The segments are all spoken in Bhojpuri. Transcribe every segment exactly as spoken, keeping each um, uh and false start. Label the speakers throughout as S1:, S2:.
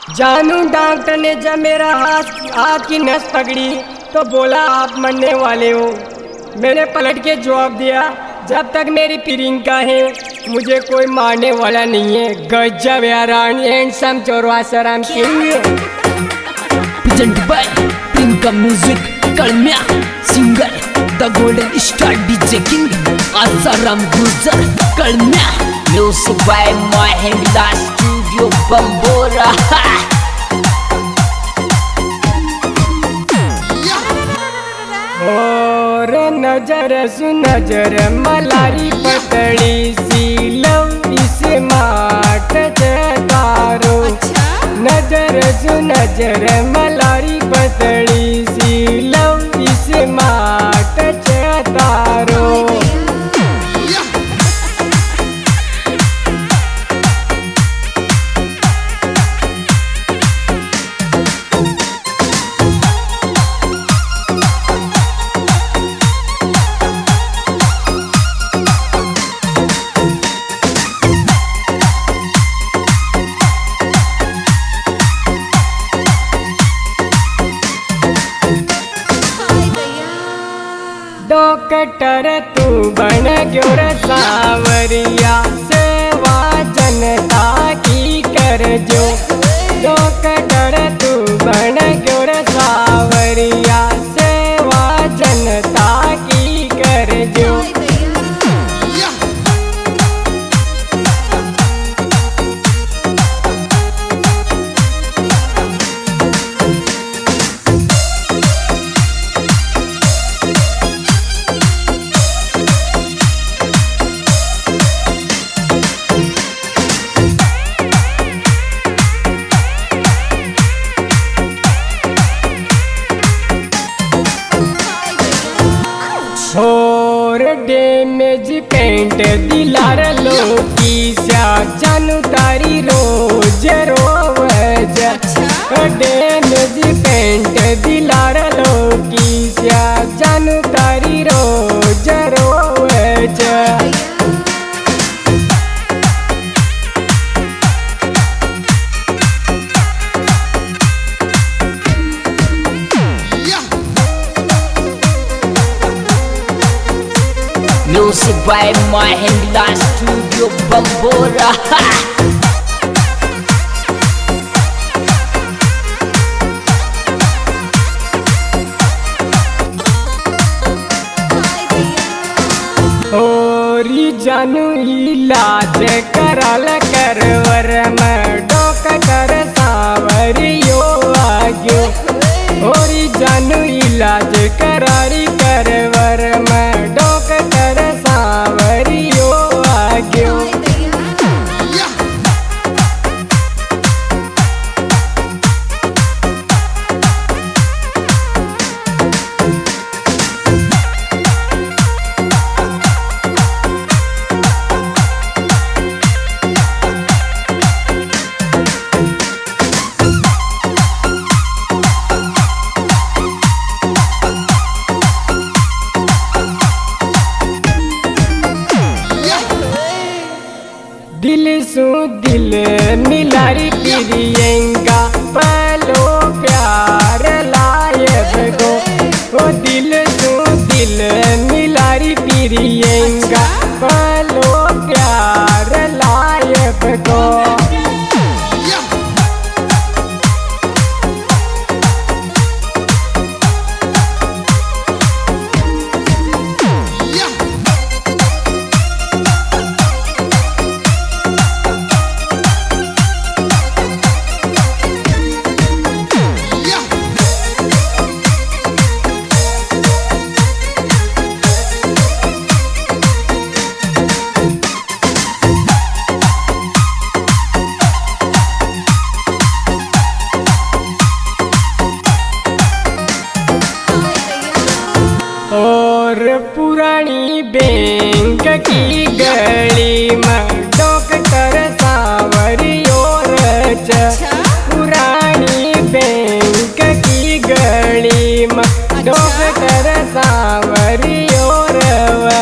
S1: जानू डॉक्टर ने जब मेरा हाथ हाथ की नस पकड़ी तो बोला आप मरने वाले हो। मैंने पलट के जवाब दिया जब तक मेरी प्रियंका है मुझे कोई मारने वाला नहीं है। गजब यारान हैंडसम चौरवासराम king.
S2: Present by Priyanka music कलम्या singer the golden star DJ king Asaram Gujar कलम्या music by Mahindra studio Bambora.
S1: और नजर सु नजर मलारी पतड़ी सी लव इसे माट तारो। नजर सु नजर मलारी पतड़ी सी लव इसे माट तारो। डॉक्टर तू बन ग्योर सावरिया सेवा जनता की कर जो। डॉक्टर तू बन ग्योर सावरिया सेवा जनता की कर जो। और डैमेज पेंट दिलार लो की स्या जानू तारी रोज रोवज। डैमेज पेंट दिलार लो की स्या जानू तारी रोज रोवज।
S2: Music by Mahindra studio Bambora.
S1: और जानू इलाज कराल करवर में डॉक्टर सावरियो आग्यो। और जानू इलाज करारी करवर में डॉक्टर सावरियो आग्यो। दिल सु दिल मिलारी प्रियंका पलो प्यार लायब गो। ओ दिल सु दिल मिलारी प्रियंका पलो प्यार लायब गो। और पुरानी बैंक की गली में डॉक्टर सावरियो रच। पुरानी बैंक की गली में डॉक्टर सावरियो रवा।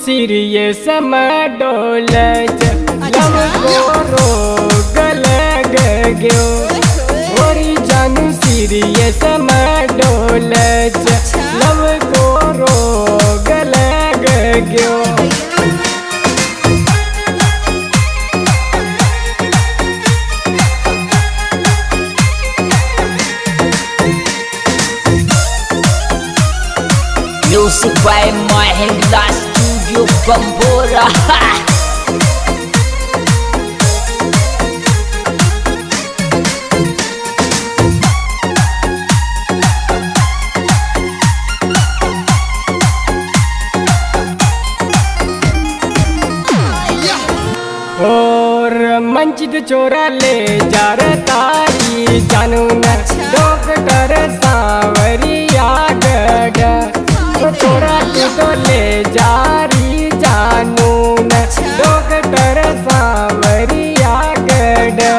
S1: सीरियस में डोलच लव को रोग लग गयो ओरी जानू सीरियस में डोलच लव को रोग लग गयो।
S2: Music by Mahindra Studio Bambora.
S1: और मंचित चोरा ले जा तारी जानू न डॉक्टर सांवरिया गड़ा चोरा तो ले जा री जानू न डॉक्टर सांवरिया गड़ा।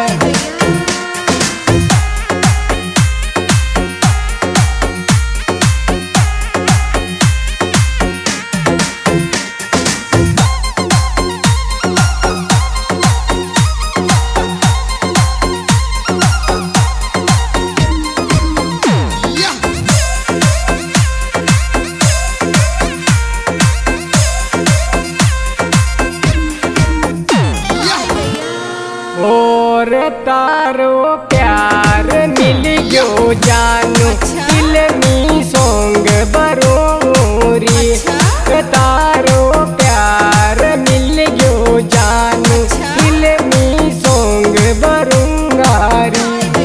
S1: और तारो प्यार मिल गयो जानू फिल्मी सॉन्ग बरोरी तारो प्यार मिल गयो जानू फिल्मी सॉन्ग बरूंगारी।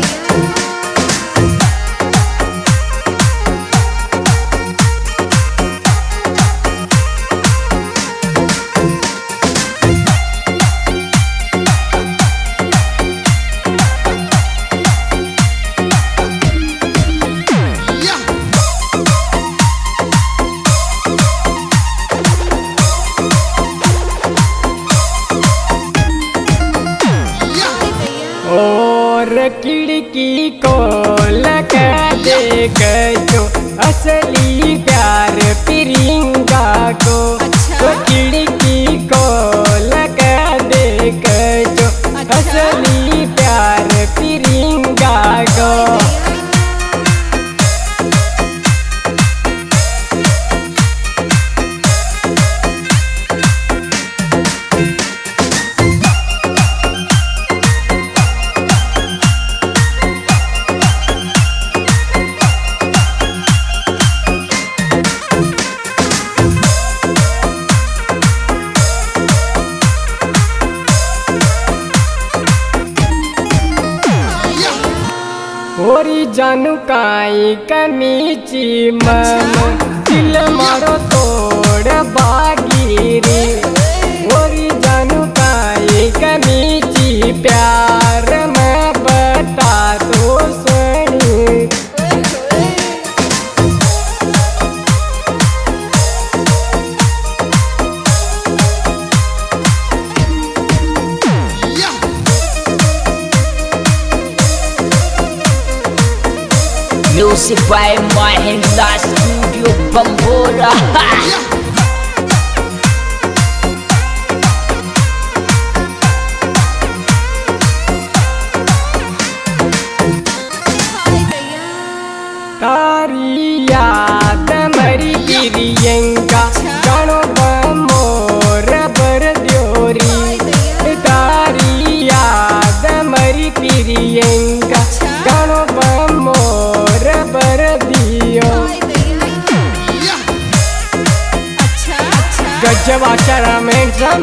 S1: और खिड़की को लगा देख जो असली प्यार प्रियंका को तो खिड़की को लगा देख जो असली प्यार प्रियंका को। ओरी जानू काई कमीची मन दिल मारो तोड़ बागीरी ओरी जानू काई कमीची प्यार में बता तो सही।
S2: Music by Mahindra Studio Bambora.
S1: तारी याद मरी प्रियंका जानो बमोर बर द्योरी तारी याद मरी प्रियंका जानो बमोर बर दियो। गजब आचाराम हैंडसम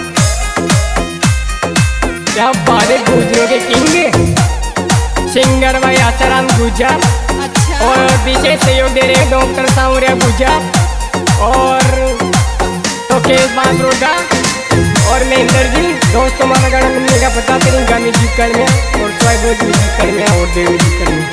S1: क्या बारे गुजरों के किंग सिंगर भाई आचाराम गुजर और विशेष सहयोग दे रहे हैं डॉक्टर सांवरिया गुजर और तो केस बासरोडा और महेंद्र जी दोस्तों हमारा गाना मिलने का पता करेंगे म्यूजिक कर में और स्वाइबो म्यूजिक कर में और देव म्यूजिक कर में।